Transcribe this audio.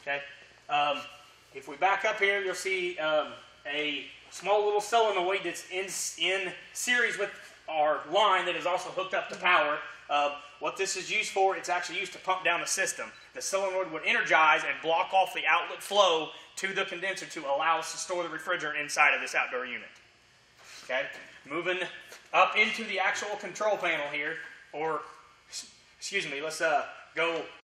Okay. If we back up here, you'll see a small little solenoid that's in series with our line that is also hooked up to power. What this is used for, it's actually used to pump down the system. The solenoid would energize and block off the outlet flow to the condenser to allow us to store the refrigerant inside of this outdoor unit. Okay, moving up into the actual control panel here, or excuse me, let's go